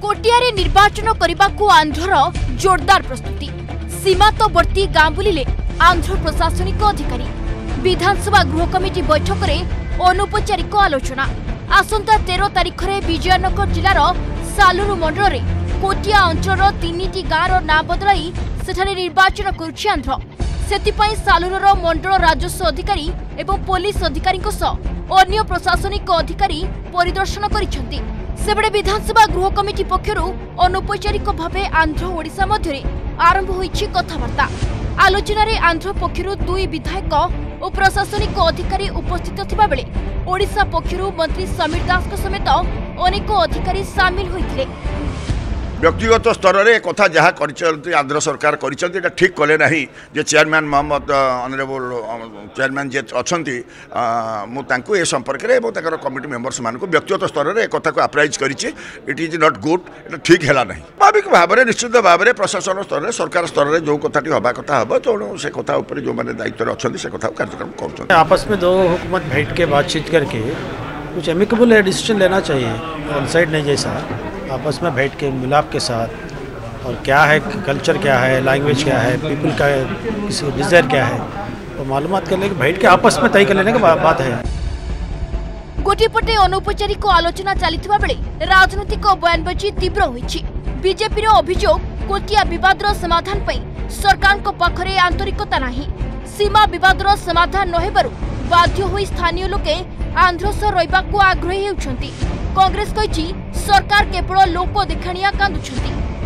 कोटियारे निर्वाचन करने को आंध्र जोरदार प्रस्तुति। सीमांतवर्ती गाँ बुलिले आंध्र प्रशासनिक अधिकारी। विधानसभा गृह कमिटी बैठक में अनौपचारिक आलोचना। आसंता 13 तारिख में विजयनगर जिलार सालुरु मंडल में कोटिया अंचल 3टी गाँवर ना बदलाई सेठारे निर्वाचन करुछि आंध्र। सेतिपाई सालुरर मंडल राजस्व अधिकारी एवं पुलिस अधिकारी अन्य प्रशासनिक अधिकारी परिदर्शन करिसेंति। सेबड़े विधानसभा गृह कमिटी पक्षरु अनौपचारिक भावे आंध्र ओडिशा मध्य आरंभ होईछि कथबार्ता। आलोचना रे आंध्र पक्षरु 2 विधायक और प्रशासनिक अधिकारी उपस्थित थिबा बेले ओडिशा पक्षरु मंत्री समीर दास समेत अनेक अधिकारी सामिल होइथिले। व्यक्तिगत स्तर में कथा जहाँ आंध्र सरकार कर ठीक कले ना जे चेयरमैन मोहम्मद ऑनरेबल चेयरमैन जे अच्छा मुझे संपर्क में कमिटी मेंबर्स मान व्यक्तिगत स्तर में एक कथा को अप्राइज कर it is not good it ठीक है ना स्वाभाविक भाव में निश्चित भाव में प्रशासन स्तर में सरकार स्तर में जो कथाटी हवा कथा हम तेणु से कथा जो मैंने दायित्व अच्छा से कथा कार्यक्रम कर आपस में दो हुकूमत बैठ के बातचीत करके कुछ एमिकेबल डिसीजन लेना चाहिए। वन साइड नहीं जैसा आपस में बैठ के मिलाप के साथ और क्या है कल्चर क्या है लैंग्वेज क्या है पीपल का किसी डिजायर क्या है तो मालूमात कर लेके बैठ के आपस में तय कर लेने की बात है। गोटे पटे अनौपचारिक आलोचना चलता बेले राजनैतिक बयानबाजी तीव्र होईछि। बीजेपी अभियोग कोटिया विवाद समाधान पई सरकार को पाखरे आंतरिकता नाही। सीमा विवाद समाधान न हेबारु बाध्य होई स्थानीय लोके आंध्र सह रहिबाकू आग्रही हेउछंती। कांग्रेस कहिछि सरकार केवल लोक देखाणिया कांदुछंती।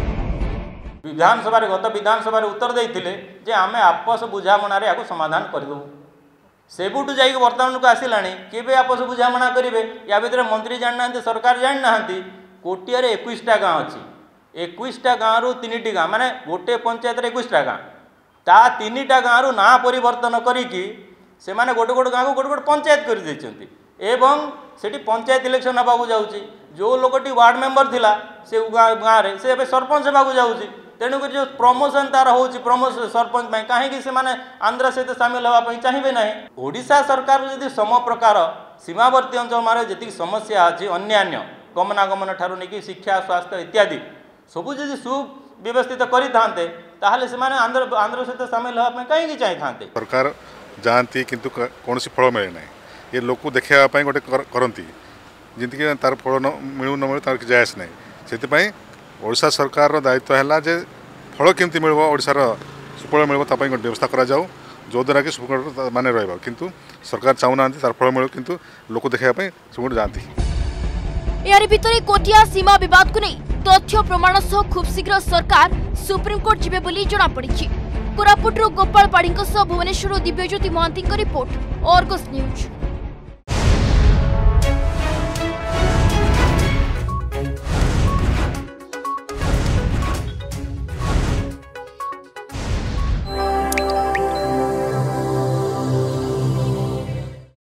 विधानसभा गत विधानसभा उत्तर देइथिले जे आमे आपस बुझामणा रे आगु समाधान करदो। सेबुटू जाइक वर्तमान को आसिलाणी केबे आपस बुझामणा करिवे या भितर मंत्री जाननांती सरकार जाननांती। कोटिया रे 21टा गाँव अछि 21टा गाँव रु 3टी गाँव माने गोटे पंचायत रे 21टा गाँव ता 3टा गाँव रु ना परिवर्तन करिकी से माने गोटे गोटे गाँव को गोटे पंचायत कर देछंती एवं सेठी पंचायत इलेक्शन हबाकू जाउची। जो लोकटी वार्ड मेंबर थिला से गाँव रे से सरपंच हबाकू जाउची। तेणुक जो प्रमोशन तार होची प्रमोशन सरपंच में कहीं से माने आंध्र सहित सामिल हवा चाहिए ना। ओडिशा सरकार जदि सम प्रकार सीमावर्ती अंचल मारे जी समस्या अच्छी अन्यान्य गमनागमन ठारू नहीं शिक्षा स्वास्थ्य इत्यादि सबू जदि सुव्यवस्थित करें ताहले से माने आंध्र सहित सामिल हवा कहीं चाहिए था। सरकार जाती किंतु कौन फल मिले ना ये लोक देखापी गोटे करती जमीक तार फल मिलू न मिलू तार जायस ना से ओडिशा सरकार दायित्व है जे फल केमती मिल ओडिशार सुफल मिल व्यवस्था करा जाऊ जो द्वारा कि सुफल माने रहा किंतु सरकार चाहूना तार फल मिलू किंतु लोक देखापी सब जाती। यार भितर कोटिया सीमा विवाद को नहीं तथ्य प्रमाण सह खूब शीघ्र सरकार सुप्रीमकोर्ट जिबे बोली जना पड़िछि। कोरापुटरू गोपाल पाढ़ी भुवनेश्वर दिव्यज्योति महांती रिपोर्ट, आर्गस न्यूज।